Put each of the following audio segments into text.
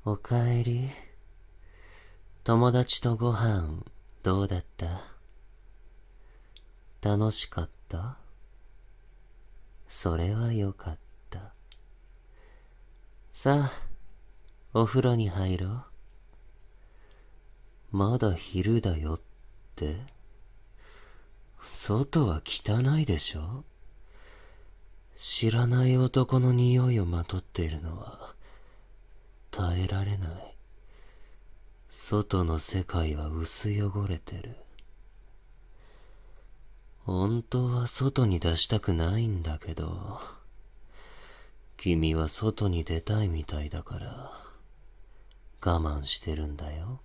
おかえり。友達とご飯どうだった？楽しかった？それはよかった。さあ、お風呂に入ろう。まだ昼だよって。外は汚いでしょ？知らない男の匂いをまとっているのは耐えられない。外の世界は薄汚れてる。本当は外に出したくないんだけど、君は外に出たいみたいだから我慢してるんだよ。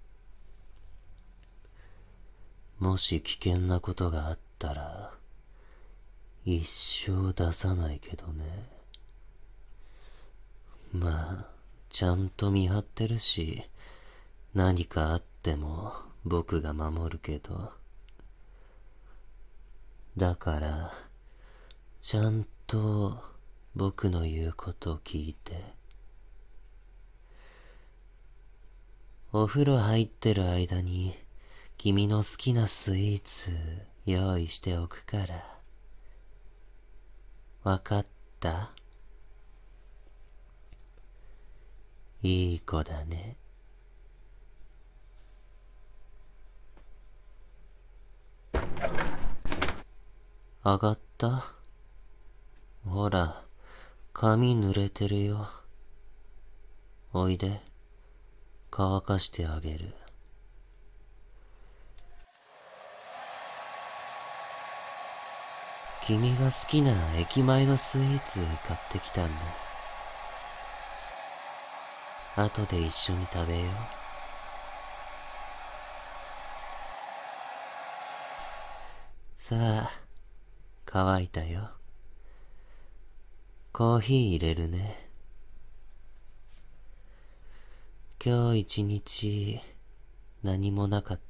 もし危険なことがあったら一生出さないけどね。まあちゃんと見張ってるし、何かあっても僕が守るけど。だからちゃんと僕の言うことを聞いて。お風呂入ってる間に君の好きなスイーツ用意しておくから。わかった？いい子だね。上がった？ほら、髪濡れてるよ。おいで、乾かしてあげる。君が好きな駅前のスイーツ買ってきたんだ。後で一緒に食べよう。さあ、乾いたよ。コーヒー入れるね。今日一日何もなかった？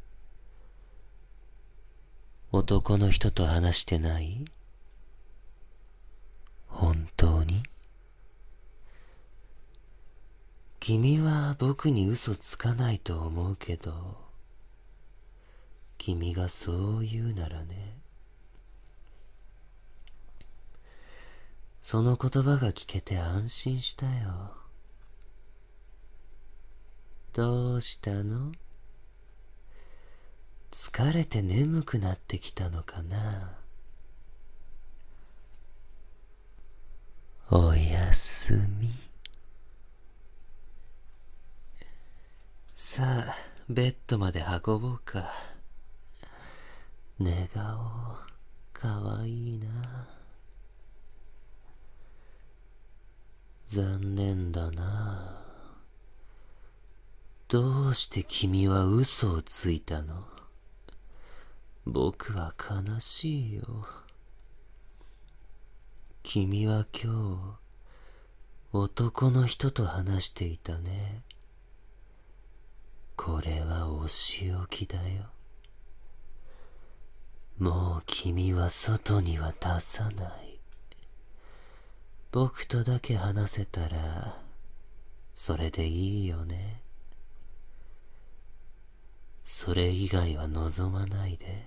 男の人と話してない？本当に？君は僕に嘘つかないと思うけど、君がそう言うならね。その言葉が聞けて安心したよ。どうしたの？疲れて眠くなってきたのかな？おやすみ。さあ、ベッドまで運ぼうか。寝顔、かわいいな。残念だな。どうして君は嘘をついたの？僕は悲しいよ。君は今日、男の人と話していたね。これはお仕置きだよ。もう君は外には出さない。僕とだけ話せたら、それでいいよね。それ以外は望まないで。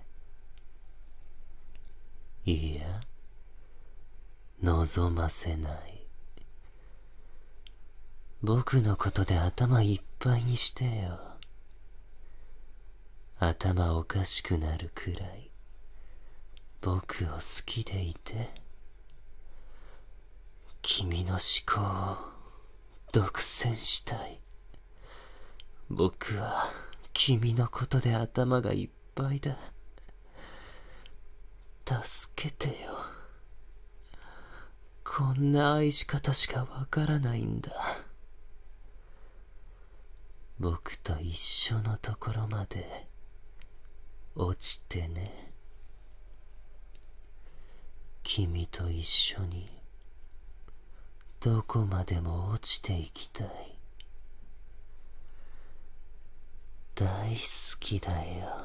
いや、望ませない。僕のことで頭いっぱいにしてよ。頭おかしくなるくらい僕を好きでいて。君の思考を独占したい。僕は君のことで頭がいっぱいだ。助けてよ。こんな愛し方しかわからないんだ。僕と一緒のところまで落ちてね。君と一緒にどこまでも落ちていきたい。大好きだよ。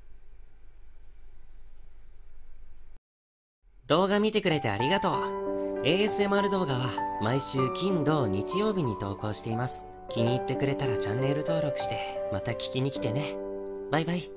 動画見てくれてありがとう。 ASMR 動画は毎週金土日曜日に投稿しています。気に入ってくれたらチャンネル登録してまた聞きに来てね。バイバイ。